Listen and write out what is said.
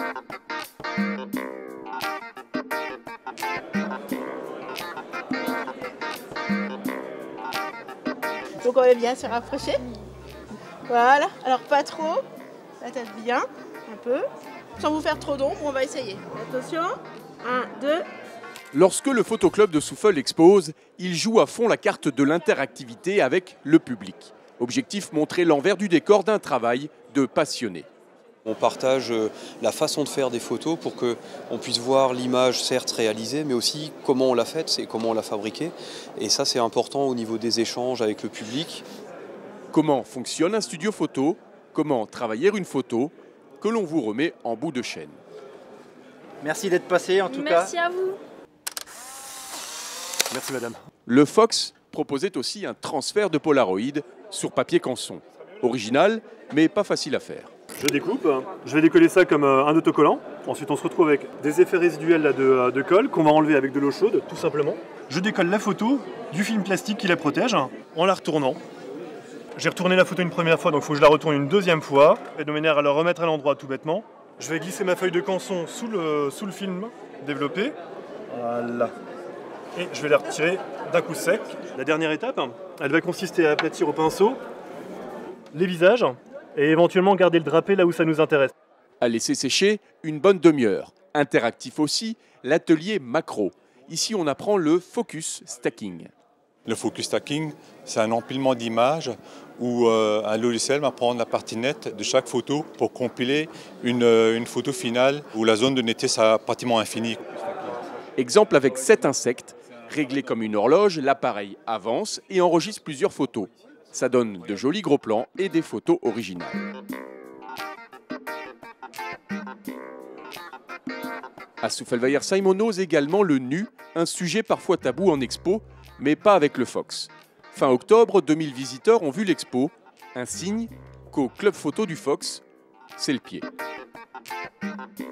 Donc on va bien se rapprocher. Voilà, alors pas trop, la tête bien, un peu, sans vous faire trop d'ombre, on va essayer. Attention, 1, 2. Lorsque le photoclub de Souffel expose, il joue à fond la carte de l'interactivité avec le public. Objectif, montrer l'envers du décor d'un travail de passionné. On partage la façon de faire des photos pour qu'on puisse voir l'image certes réalisée, mais aussi comment on l'a faite et comment on l'a fabriquée. Et ça, c'est important au niveau des échanges avec le public. Comment fonctionne un studio photo? Comment travailler une photo que l'on vous remet en bout de chaîne? Merci d'être passé en tout cas. Merci à vous. Merci madame. Le Fox proposait aussi un transfert de Polaroid sur papier canson. Original, mais pas facile à faire. Je découpe, je vais décoller ça comme un autocollant. Ensuite on se retrouve avec des effets résiduels là, de colle qu'on va enlever avec de l'eau chaude, tout simplement. Je décolle la photo du film plastique qui la protège en la retournant. J'ai retourné la photo une première fois, donc il faut que je la retourne une deuxième fois, et de manière à la remettre à l'endroit tout bêtement. Je vais glisser ma feuille de canson sous le film développé. Voilà. Et je vais la retirer d'un coup sec. La dernière étape, elle va consister à aplatir au pinceau les visages et éventuellement garder le drapé là où ça nous intéresse. À laisser sécher une bonne demi-heure. Interactif aussi, l'atelier macro. Ici, on apprend le focus stacking. Le focus stacking, c'est un empilement d'images où un logiciel va prendre la partie nette de chaque photo pour compiler une photo finale où la zone de netteté sera pratiquement infinie. Exemple avec 7 insectes. Réglé comme une horloge, l'appareil avance et enregistre plusieurs photos. Ça donne de jolis gros plans et des photos originales. À Souffelweier-Simon ose également le nu, un sujet parfois tabou en expo, mais pas avec le Fox. Fin octobre, 2000 visiteurs ont vu l'expo, un signe qu'au club photo du Fox, c'est le pied.